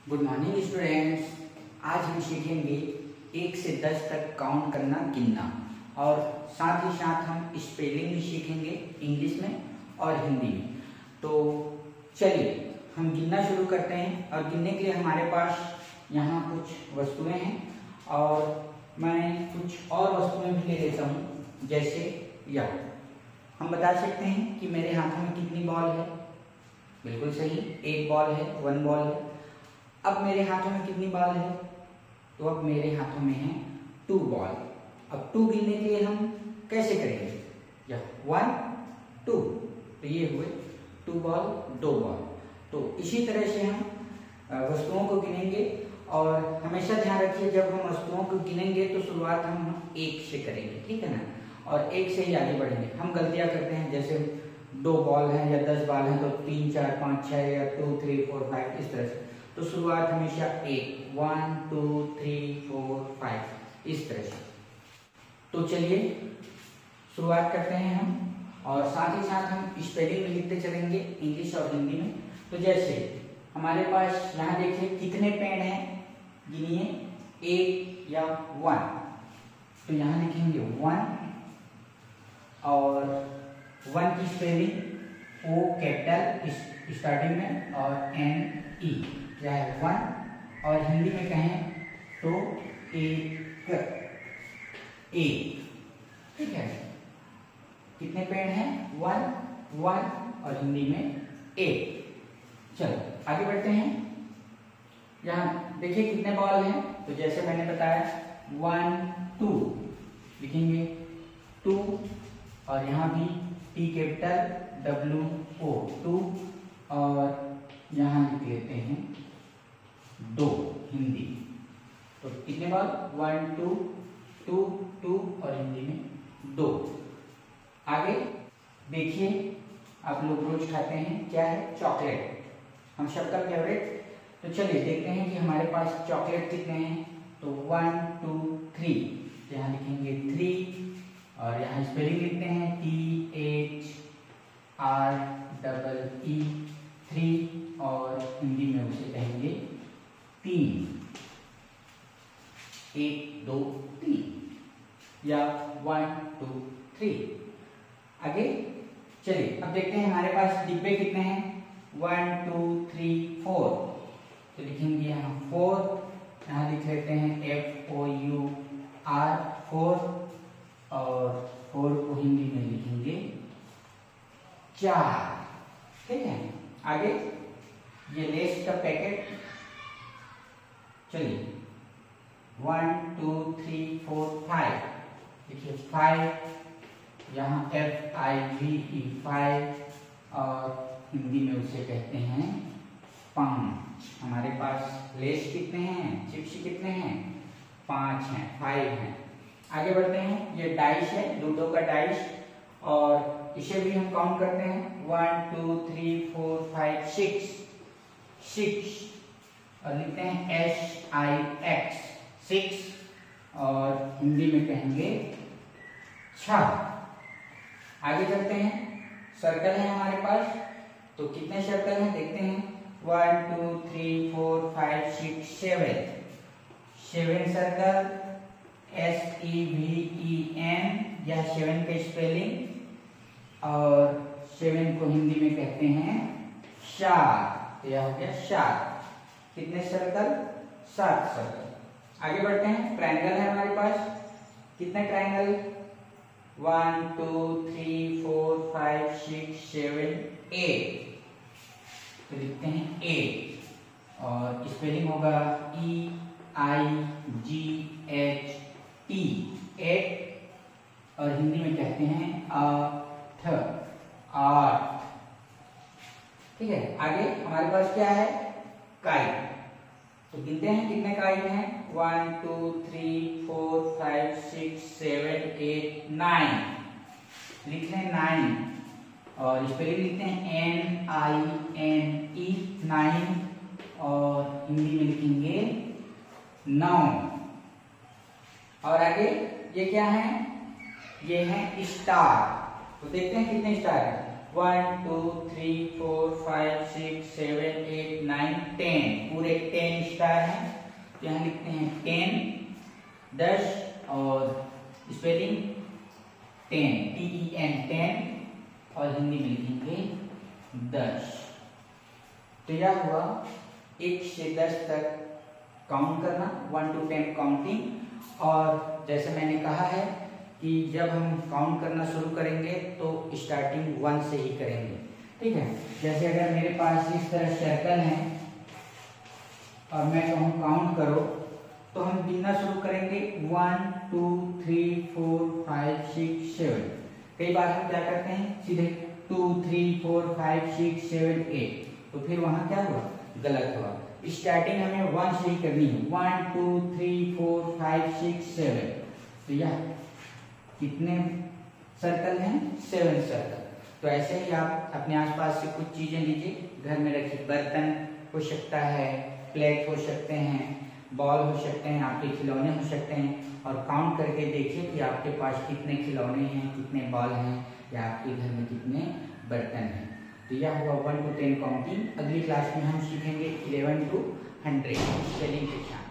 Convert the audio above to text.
Good morning students. आज हम सीखेंगे 1 से 10 तक काउंट करना, गिनना, और साथ ही साथ हम स्पेलिंग भी सीखेंगे इंग्लिश में और हिंदी में। तो चलिए हम गिनना शुरू करते हैं। और गिनने के लिए हमारे पास यहाँ कुछ वस्तुएं हैं और मैं कुछ और वस्तुएं भी ले लेता हूँ। जैसे यह हम बता सकते हैं कि मेरे हाथों में कितनी बॉल है। बिल्कुल सही, 1 बॉल है, 1 बॉल है। अब मेरे हाथों में कितनी बॉल है? तो अब मेरे हाथों में है 2 बॉल। अब 2 गिनने के लिए हम कैसे करेंगे? या 1 2, तो ये हुए 2 बॉल 2 बॉल। तो इसी तरह से हम वस्तुओं को गिनेंगे। और हमेशा ध्यान रखिए, जब हम वस्तुओं को गिनेंगे तो शुरुआत हम 1 से करेंगे, ठीक है ना। और 1 से ही आगे बढ़ेंगे। हम गलतियां करते हैं, जैसे 2 बॉल हैं या 10 बॉल हैं तो 3 4 5 6 या 2 3 4 5 इस तरह से। तो शुरुआत हमेशा 1 2 3 4 5 इस तरह से। तो चलिए शुरुआत करते हैं हम, और साथ ही साथ हम स्पेलिंग में लिखते चलेंगे इंग्लिश और हिंदी में। तो जैसे हमारे पास यहाँ देखिए कितने पेड़ हैं, गिनिए 1 या 1। तो यहाँ लिखेंगे 1, और 1 की स्पेलिंग O कैपिटल स्टार्टिंग में और N E, क्या है 1। और हिंदी में कहें तो 1, ठीक है। कितने पेड़ हैं? 1 1, और हिंदी में 1। चलो आगे बढ़ते हैं। यहाँ देखिए कितने बॉल हैं। तो जैसे मैंने बताया 1 2 लिखेंगे 2, और यहाँ भी T कैपिटल WO 2, और यहाँ लिख लेते हैं 2 हिंदी। तो कितने बार? 1 2 2 2, और हिंदी में 2। आगे देखिए, आप लोग रोज खाते हैं, क्या है? चॉकलेट, हम सबका फेवरेट। तो चलिए देखते हैं कि हमारे पास चॉकलेट कितने हैं। तो 1 2 3, यहाँ लिखेंगे 3, और यहाँ स्पेलिंग लिखते हैं THREE 3, और हिंदी में उसे कहेंगे 3, 1 2 3, या 1 2 3। आगे चलिए अब देखते हैं हमारे पास डिब्बे कितने हैं। 1 2 3 4, तो लिखेंगे यहाँ 4, यहाँ लिख लेते हैं FOUR 4, और 4 को हिंदी में लिखेंगे 4, ठीक है। आगे ये लेस का पैकेट, चलिए 1 2 3 4 5, देखिए 5, यहाँ FIVE 5, और हिंदी में उसे कहते हैं 5। हमारे पास लेस कितने हैं, चिप्स कितने हैं? 5 हैं, 5 हैं। आगे बढ़ते हैं। ये डाइस है, लूडो का डाइस, और इसे भी हम काउंट करते हैं 1 2 3 4 5 6, और लिखते हैं SIX 6, और हिंदी में कहेंगे 6। आगे चलते हैं। सर्कल है हमारे पास, तो कितने सर्कल हैं देखते हैं। 1 2 3 4 5 6 7 सर्कल, SEVEN, यह 7 का स्पेलिंग, और 7 को हिंदी में कहते हैं 7, यह हो गया 7। कितने सर्कल? 7 सर्कल। आगे बढ़ते हैं। ट्रायंगल है हमारे पास, कितने ट्रायंगल? 1 2 3 4 5 6 7 8, तो लिखते हैं 8, और स्पेलिंग होगा EIGHT 8, और हिंदी में कहते हैं 8, ठीक है। आगे हमारे पास क्या है? काइट। तो गिनते हैं कितने काइट हैं। 1 2 3 4 5 6 7 8 9, लिख लें 9, और स्पेलिंग लिखते हैं NINE 9, और हिंदी में लिखेंगे 9। और आगे ये क्या है? ये है स्टार। तो देखते हैं कितने स्टार हैं। 1 2 3 4 5 6 7 8 9 10 पूरे 10 स्टार हैं। तो यहाँ लिखते हैं 10 10 और स्पेलिंग 10 TEN 10 और हिंदी में लिखेंगे 10। तो यह हुआ 1 से 10 तक काउंट करना, 1 to 10 काउंटिंग। और जैसे मैंने कहा है कि जब हम काउंट करना शुरू करेंगे तो स्टार्टिंग 1 से ही करेंगे, ठीक है। जैसे अगर मेरे पास इस तरह सर्कल है और मैं कहूँ काउंट करो, तो हम गिनना शुरू करेंगे 1 2 3 4 5 6 7। कई बार हम क्या करते हैं सीधे 2 3 4 5 6 7 8, तो फिर वहां क्या हुआ, गलत हुआ। स्टार्टिंग हमें 1 से ही करनी है, 1 2 3 4 5 6 7। तो यह कितने सर्कल हैं, 7 सर्कल। तो ऐसे ही आप अपने आसपास से कुछ चीजें लीजिए, घर में रखिए, बर्तन हो सकता है, प्लेट हो सकते हैं, बॉल हो सकते हैं, आपके खिलौने हो सकते हैं, और काउंट करके देखिए कि आपके पास कितने खिलौने हैं, कितने बॉल हैं, या आपके घर में कितने बर्तन हैं। तो यह हुआ 1 to 10 काउंटिंग। अगली क्लास में हम सीखेंगे 11 to 100 स्पेलिंग के साथ।